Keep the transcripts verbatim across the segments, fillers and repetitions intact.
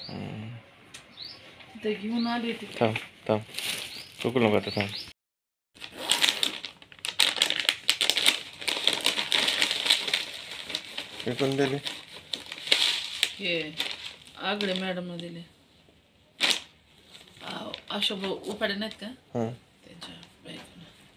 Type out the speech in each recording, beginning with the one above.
ते घेऊन आली ती. थांब थांब चुकू नको आता थांब. हे कोण दिले? हे आगळे मॅडम दिले. अशोक उपाडे नाहीत का त्यांच्या बायकोला.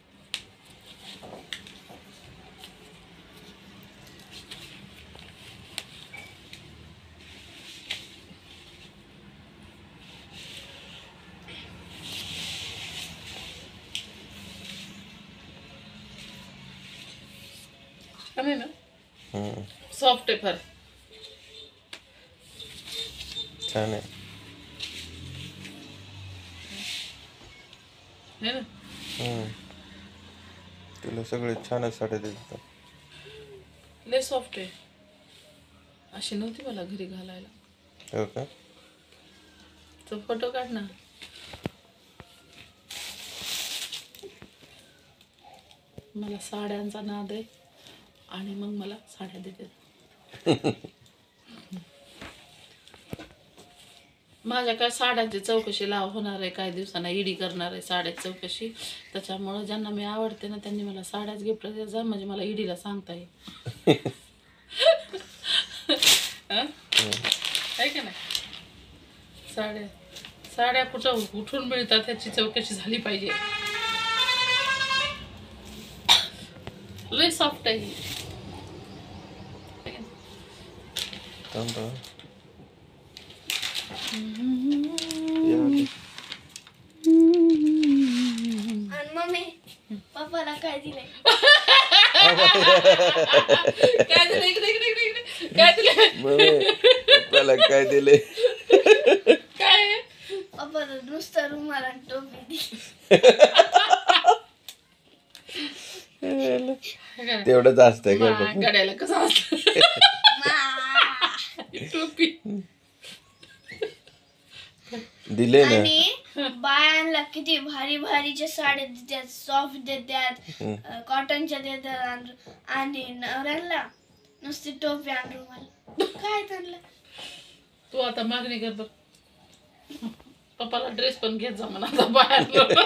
छान आहे ना, सॉफ्ट आहे फार छान आहे है ना. तुला सगळे छानच साड्या देतात. लय सॉफ्ट आहे, अशी नव्हती मला घरी घालायला. हो का? तो फोटो काढ ना. मला साड्यांचा नाद आहे आणि मग मला साड्या देतात. माझ्या काय साड्यांची चौकशी लाव होणार आहे, काही दिवसांना ईडी करणार आहे साड्याची चौकशी. त्याच्यामुळं ज्यांना मी आवडते ना त्यांनी मला साड्याच गिफ्ट देत जा, म्हणजे मला ईडीला सांगता येईल. आहे का नाही? साड्या साड्या कुठं कुठून मिळतात ह्याची चौकशी झाली पाहिजे. लय सॉफ्ट आहे. मम्मी पप्पाला काय दिले? काय दिले? इकडे इकडे इकडे इकडे काय दिले? पप्पाला काय दिले? काय? पप्पाला नुसतं रुमाल आणि टोपी दिली. तेवढंच असतंय का? गड्याला कसं असतं टोपी दिले ना. आणि बायांना किती भारी भारीच्या साड्या देतात, सॉफ्ट देतात, कॉटनच्या देतात, आणि नवऱ्यांना नुसती टोपी आणि रुमाल. काय त्यांना तू आता मागणी कर बघ. पप्पाला ड्रेस पण घेत जा म्हणा आता बाहेर.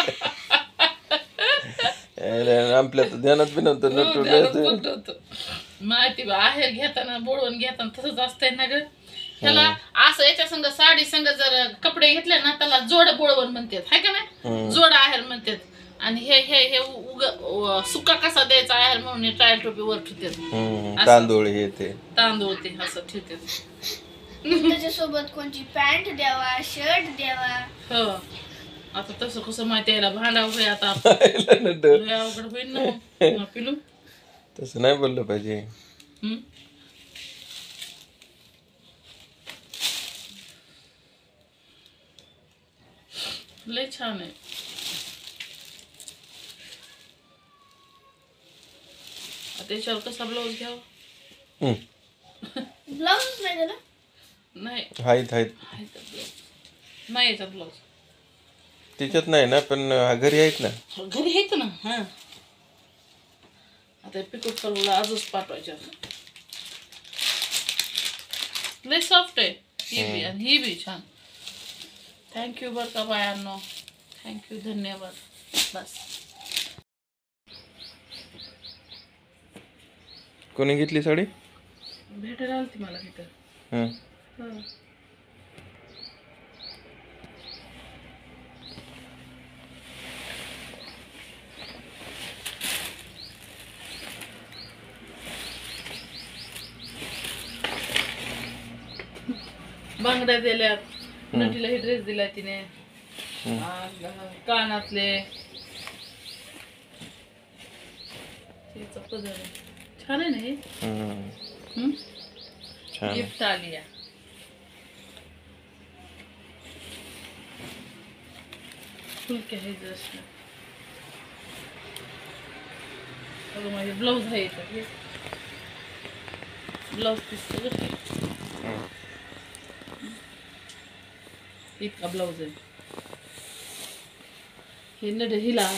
आपल्या तर ध्यानात बी नव्हतं. माहिती आहे घेताना बोलवून घेताना तसंच असतंय ना ग. त्याला असं याच्या संग साडी संग जर कपडे घेतले ना त्याला जोड बोळवण म्हणतात, हाय का नाही? जोड आहेर म्हणतात. आणि हे हे हे उग सुका कसा द्यायचा आहेर म्हणून ट्रायल टोपी वर ठेवतात. तांदूळ हे ते तांदूळ ते असं ठेवतात. त्याच्यासोबत कोणची पॅन्ट द्यावा, शर्ट द्यावा. हो आता तसं कसं माहिती यायला भांडाव होय आता अवघड होईल ना पिलू. तसं नाही बोललं पाहिजे. लय छान आहे. त्याच्यावर कसा ब्लाऊज घ्यावा? ब्लाऊज नाही त्याला? नाही हायत हायत नाही याच्यात ब्लाऊज तिच्यात नाही ना, पण घरी आहेत ना. घरी आहेत ना. हा आता पिको फॉलला आजच पाठवायचे. लय सॉफ्ट आहे ही बी आणि ही बी छान. थँक्यू बरं का बायांनो, थँक्यू, धन्यवाद. बस. कोणी घेतली साडी? भेटायला आलती मला तिथं. बांगड्या दिल्यात, नटीला हे ड्रेस दिला तिने, कानातले पदर छान आहे ना हे. गिफ्ट आली या. फुलके आहे जस्ट. अगं माझे ब्लाऊज आहे हे ब्लाऊज पीस इतका ब्लाऊज आहे. हे नड हिला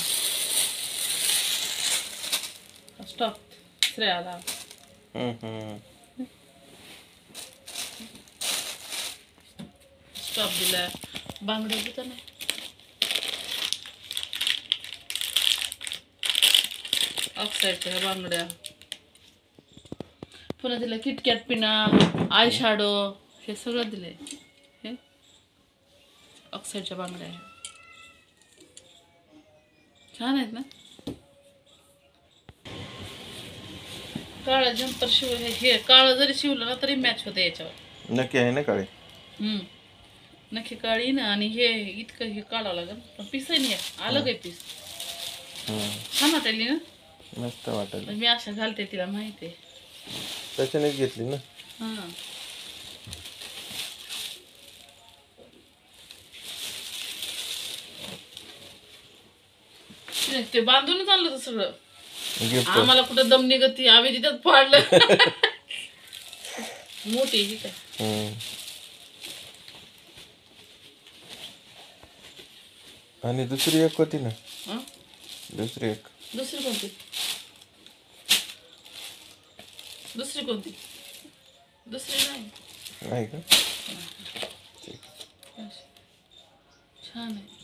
स्टॉप श्रेयाला. टॉप दिला. बांगड्या होता नाही. ऑक्साईडच्या बांगड्या. पुन्हा दिला किटकॅट पिना, आय शॅडो, हे सगळं दिलंय. हे ऑक्साईडच्या बांगड्या छान आहेत ना. काळा जम्पर शिवलं, हे काळं जरी शिवलं ना तरी मॅच होते याच्यावर. नक्की आहे ना काळे. हम्म नक्की काळी ना. आणि हे इतकं हे काढावं लागेल पण पीस आहे नाही अलग आहे पीस. छान वाटली ना. मस्त वाटलं. मी अशा घालते तिला माहिती आहे. त्याच्यानेच घेतली ना. हा ते बांधूनच आणलं होतं सगळं. गिफ्ट. आम्हाला कुठं दम निघती आम्ही तिथं फाडलं. मोठी ही काय. आणि दुसरी एक होती ना. हं? दुसरी एक. दुसरी कोणती दुसरी कोणती दुसरी नाही. नाही का. छान आहे.